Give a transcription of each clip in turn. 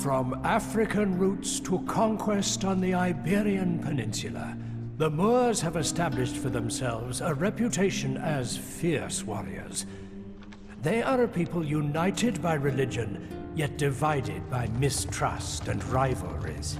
From African roots to conquest on the Iberian Peninsula, the Moors have established for themselves a reputation as fierce warriors. They are a people united by religion, yet divided by mistrust and rivalries.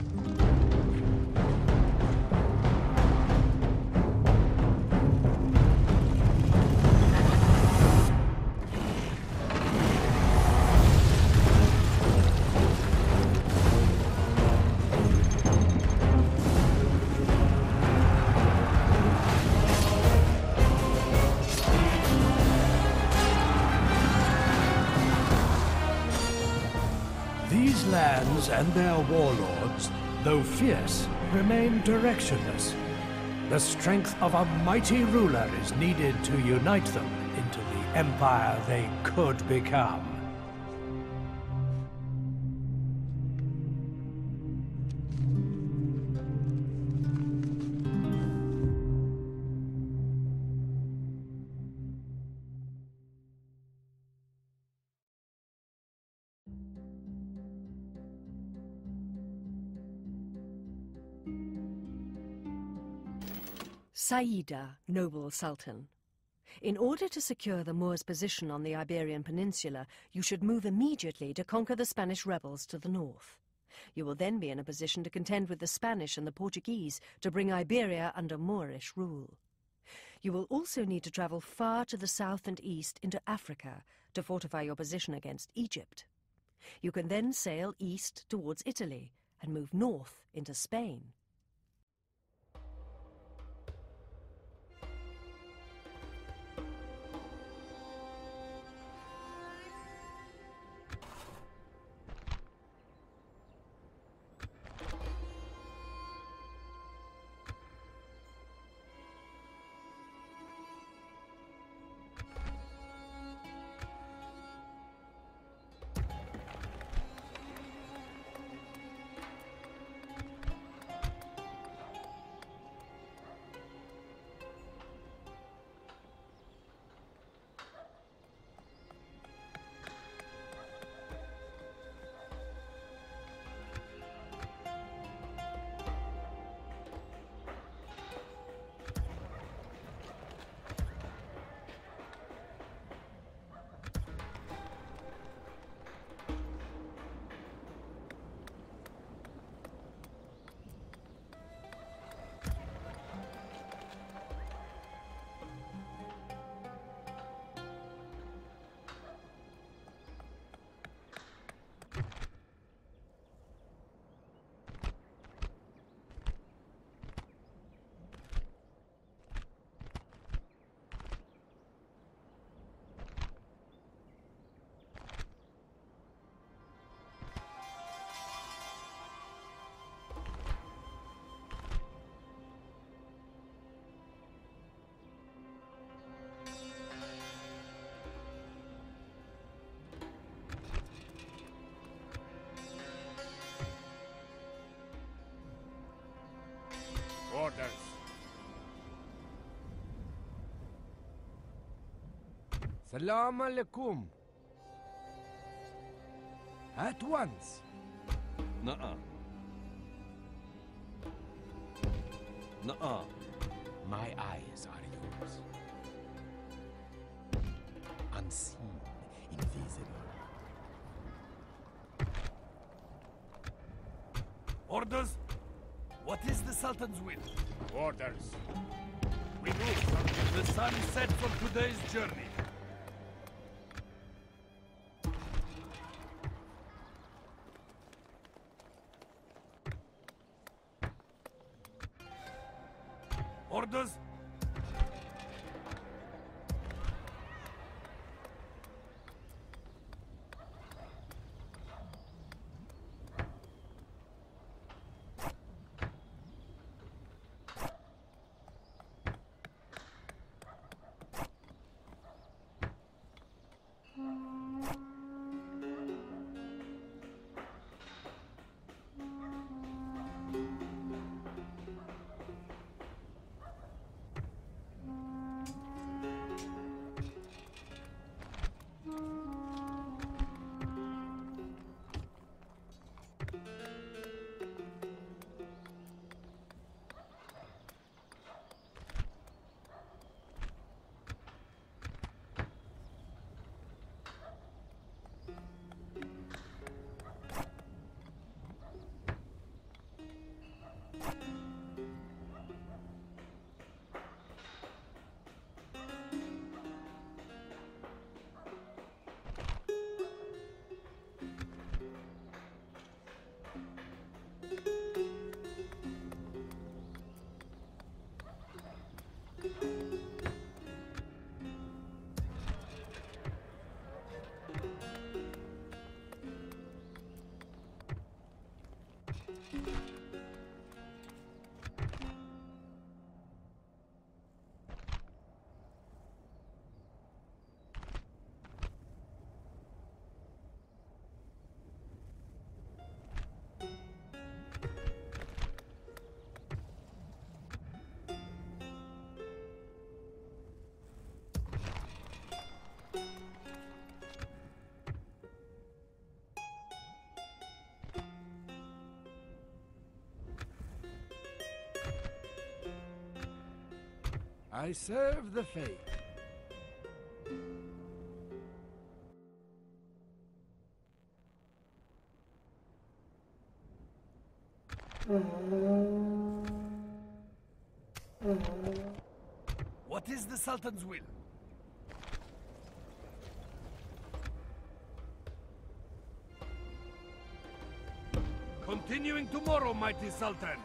These lands and their warlords, though fierce, remain directionless. The strength of a mighty ruler is needed to unite them into the empire they could become. Saida, noble Sultan. In order to secure the Moors' position on the Iberian Peninsula, you should move immediately to conquer the Spanish rebels to the north. You will then be in a position to contend with the Spanish and the Portuguese to bring Iberia under Moorish rule. You will also need to travel far to the south and east into Africa to fortify your position against Egypt. You can then sail east towards Italy and move north into Spain. Orders. Salam alaikum. At once. Nuh-uh. Nuh-uh. My eyes are yours. Unseen, invisible. Orders? What is the Sultan's will? Orders. We move until the sun sets on today's journey. Orders? I serve the faith. What is the Sultan's will? Continuing tomorrow, mighty Sultan.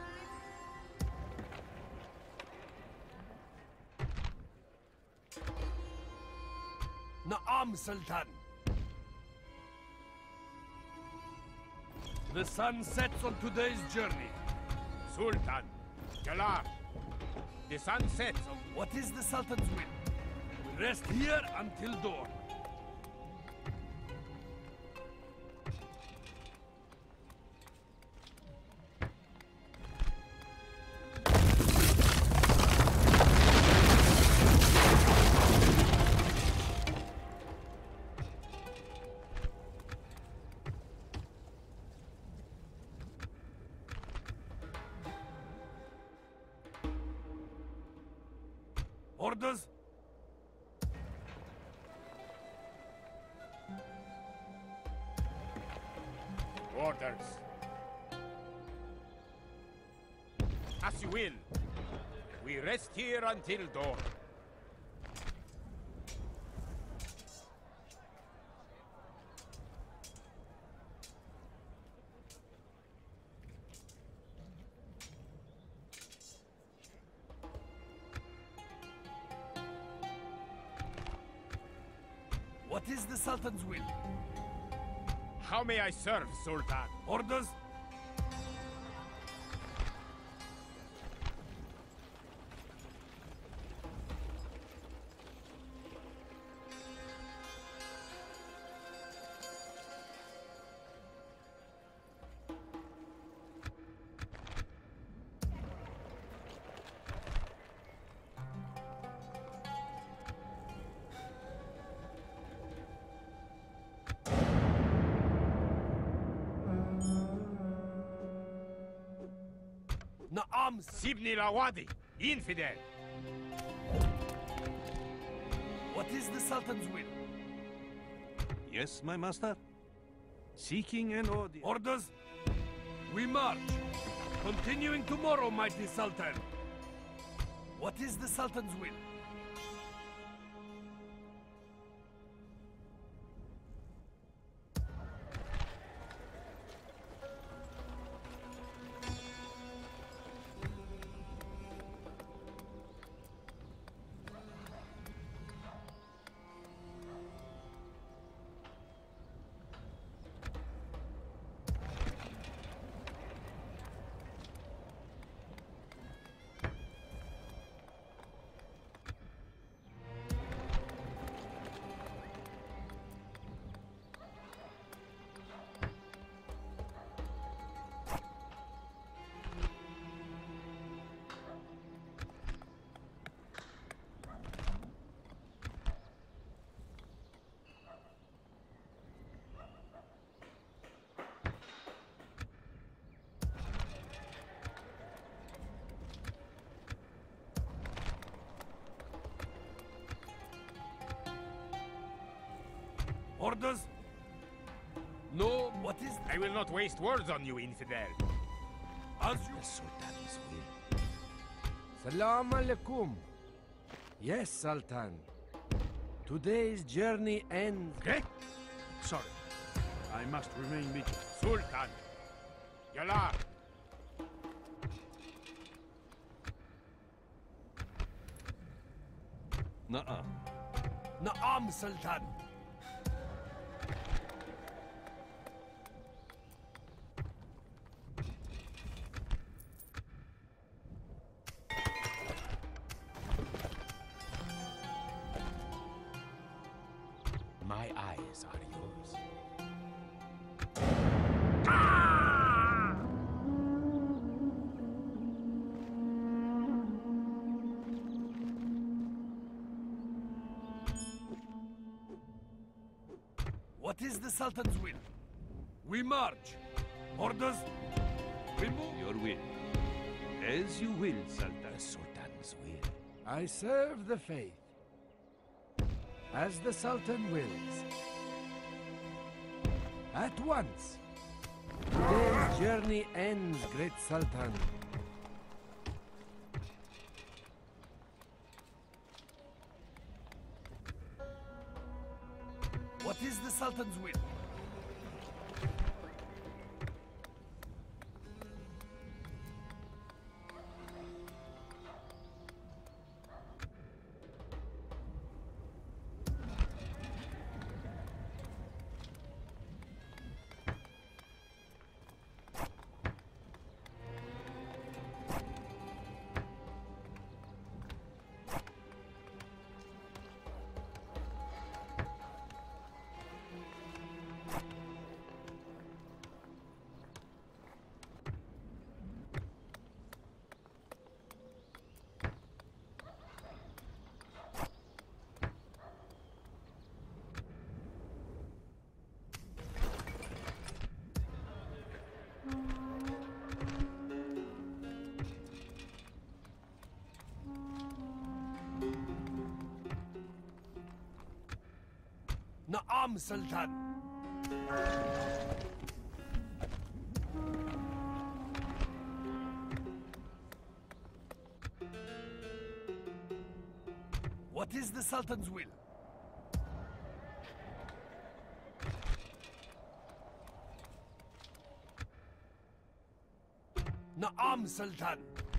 Naam, Sultan. The sun sets on today's journey. Sultan. Galar. The sun sets on... What is the Sultan's will? We rest here until dawn. Orders? Orders. As you will. We rest here until dawn. What is the Sultan's will? How may I serve, Sultan? Orders? Naam, Sibni Lawadi, infidel. what is the Sultan's will? Yes, my master? Seeking an audience. Orders? We march. Continuing tomorrow, mighty Sultan. What is the Sultan's will? Orders? No, what is... I will not waste words on you, infidel. As you... The Sultan's will. Salam alaikum. Yes, Sultan. Today's journey ends. Okay? Sorry. I must remain vigilant. Sultan. Galar. Nuh-uh. Naam, Sultan. My eyes are yours. What is the Sultan's will? We march. Orders? We move. Your will. As you will, Sultan. The Sultan's will. I serve the faith. As the Sultan wills. At once. Today's journey ends, great Sultan. What is the Sultan's will? Naam, Sultan. What is the Sultan's will? Naam, Sultan.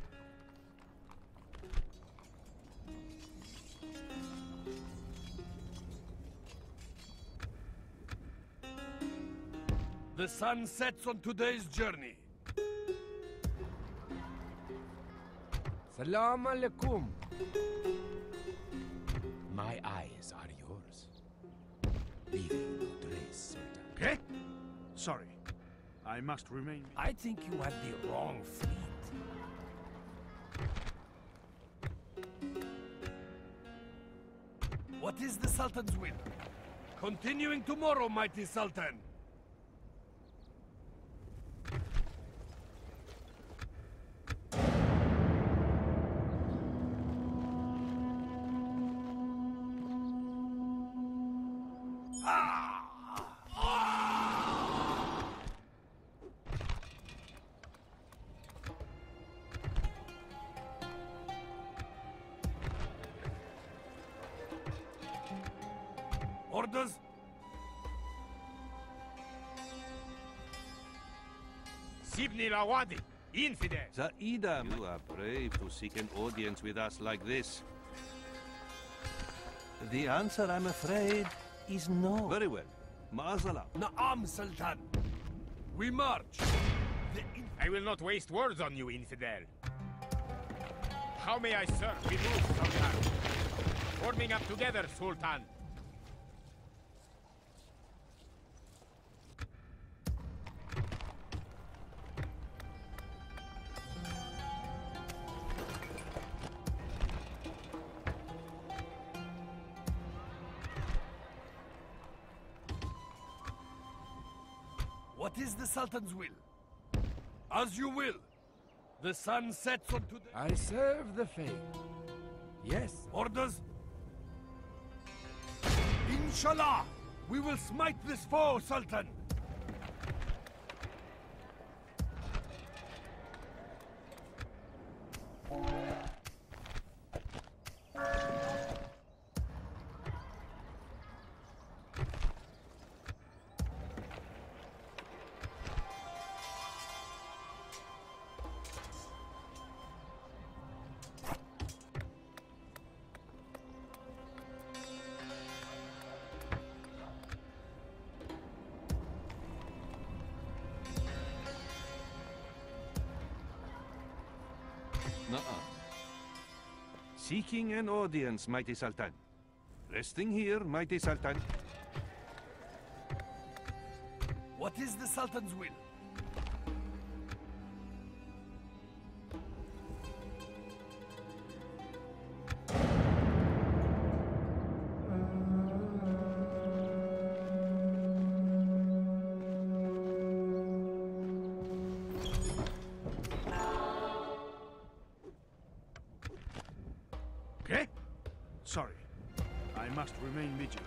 The sun sets on today's journey. Salam alaikum. My eyes are yours. Leave you no trace, Sultan. Okay? Sorry. I must remain. I think you have the wrong fleet. What is the Sultan's will? Continuing tomorrow, mighty Sultan. Orders? Sibni Lawadi, infidel. Zaida, you are brave to seek an audience with us like this. The answer, I'm afraid, is no. Very well. Ma'azala. Naam, Sultan. We march. I will not waste words on you, infidel. How may I serve? We move, Sultan. Forming up together, Sultan. What is the Sultan's will? As you will. The sun sets on today. I serve the faith. Yes. Orders? Inshallah, we will smite this foe, Sultan. Seeking an audience, mighty Sultan. Resting here, mighty Sultan. What is the Sultan's will? Okay? Sorry. I must remain vigilant.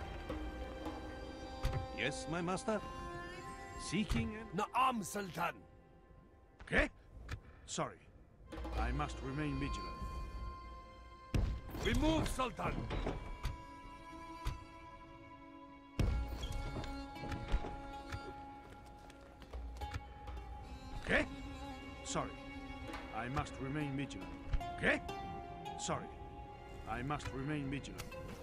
Yes, my master? Seeking and... Na'am, Sultan. Okay? Sorry. I must remain vigilant. We move, Sultan. Okay? Sorry. I must remain vigilant. Okay? Sorry. I must remain vigilant.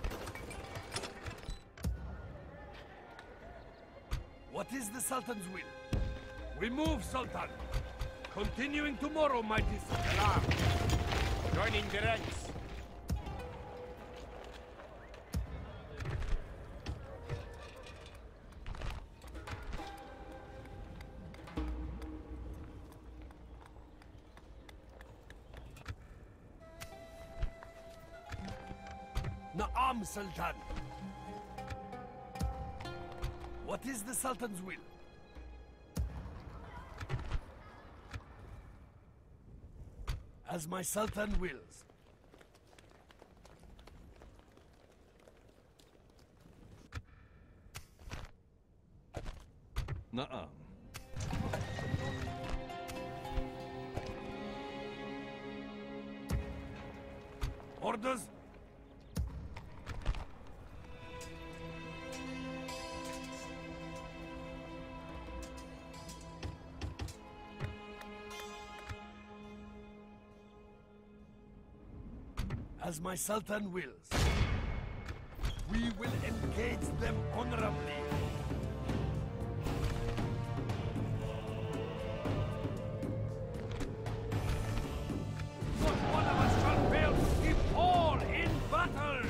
What is the Sultan's will? We move, Sultan. Continuing tomorrow, mighty Sultan. Alarm! Joining the ranks. Na'am, Sultan. What is the Sultan's will? As my Sultan wills. Na'am. Orders? As my Sultan wills. We will engage them honorably. Not one of us shall fail to keep all in battle!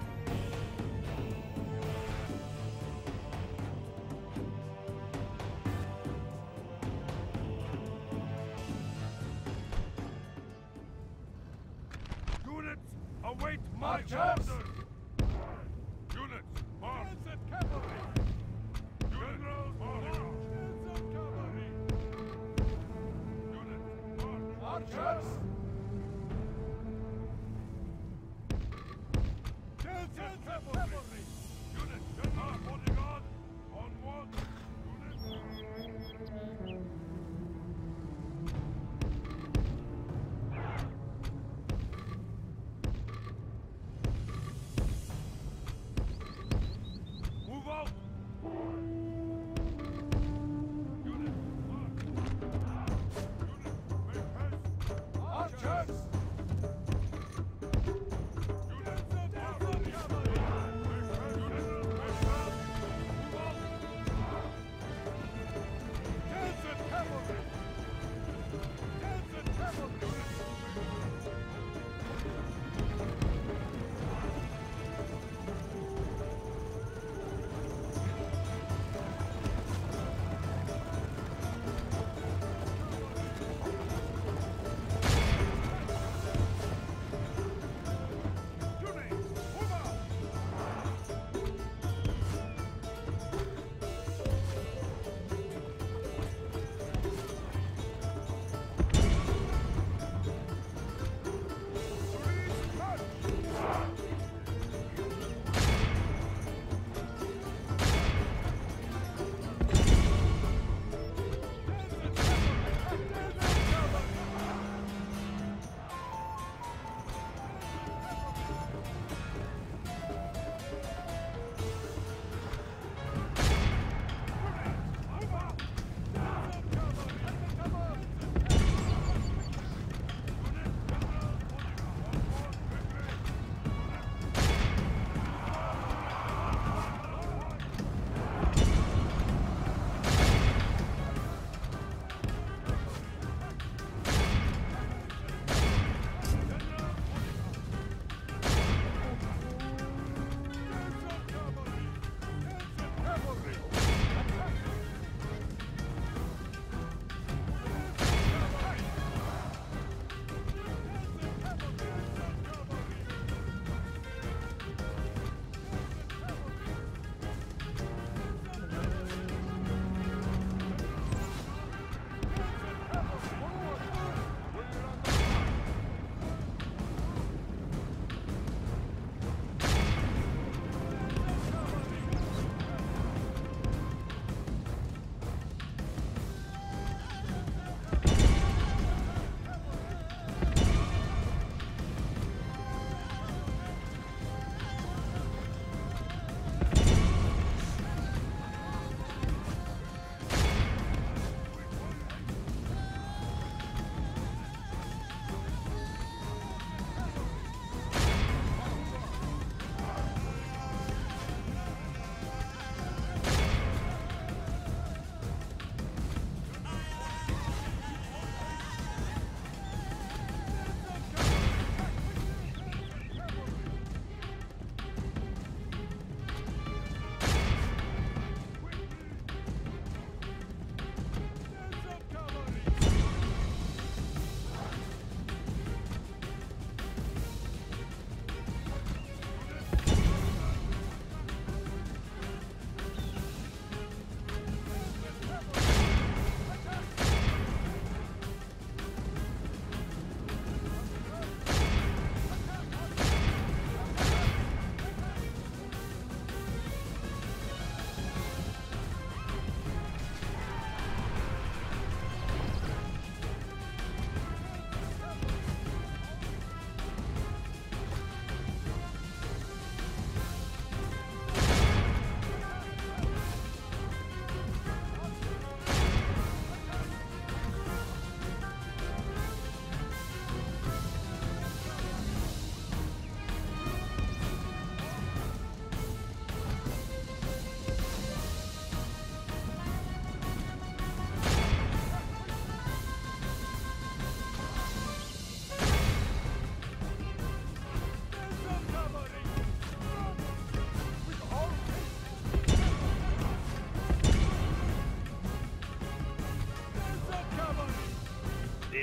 Units, await my orders! Units, march! And cavalry! Generals, march! And cavalry! Units, march! Archers! And cavalry! Units, general bodyguard! Onward! Units! Move out! Unit, march! Unit, make haste!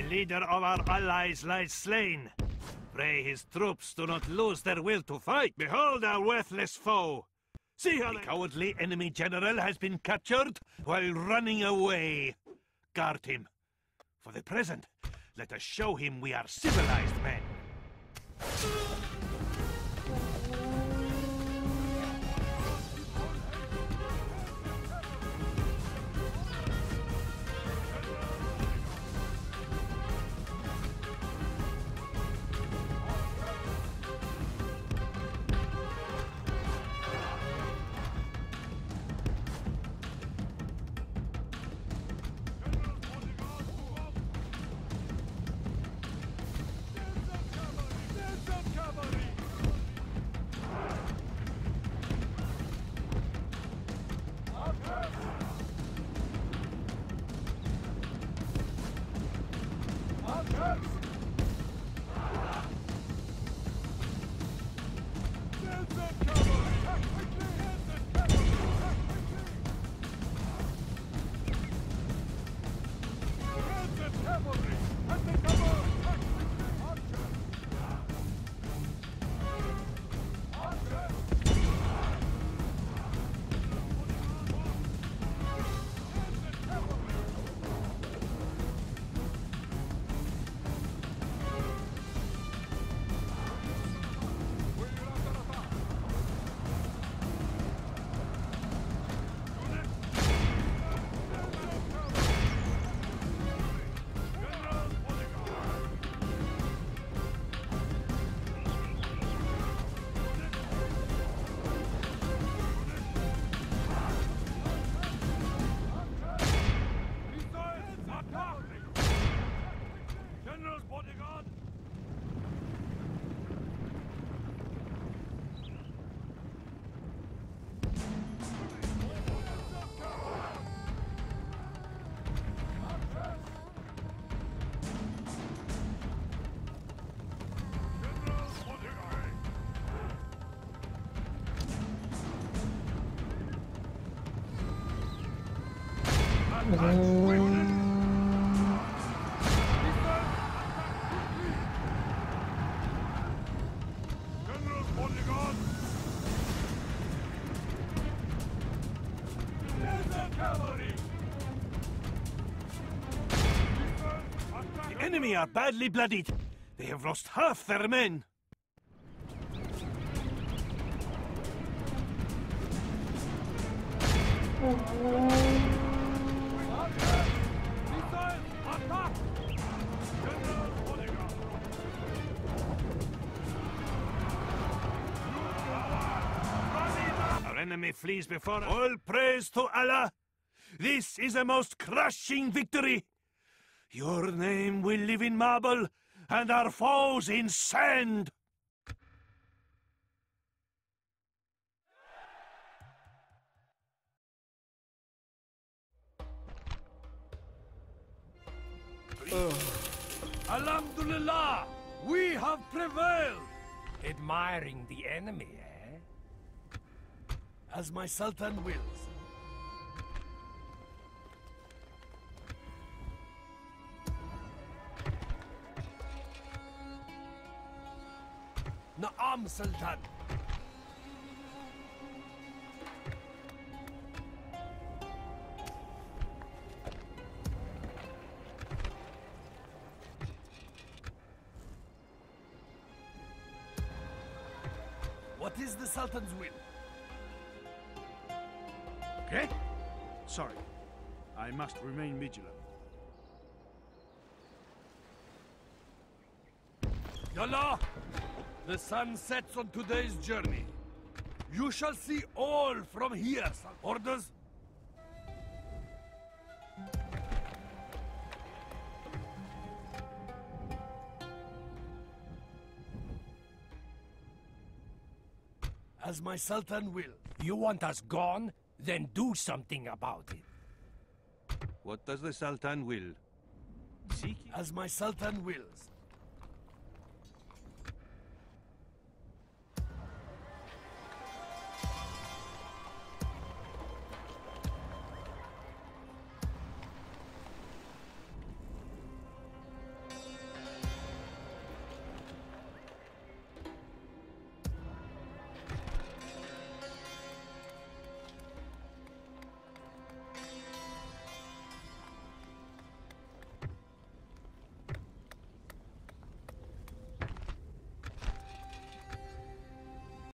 leader of our allies lies slain. Pray his troops do not lose their will to fight. Behold our worthless foe. See how the cowardly enemy general has been captured while running away. Guard him. For the present, let us show him we are civilized men. The enemy are badly bloodied. They have lost half their men. Our enemy flees before us. All praise to Allah. This is a most crushing victory. Your name will live in marble, and our foes in sand. Alhamdulillah! We have prevailed! Admiring the enemy, eh? As my Sultan wills. Naam, Sultan. What is the Sultan's will? Okay? Sorry. I must remain vigilant. Yallah! The sun sets on today's journey. You shall see all from here, son. Orders? As my Sultan will. You want us gone? Then do something about it. What does the Sultan will? As my Sultan wills.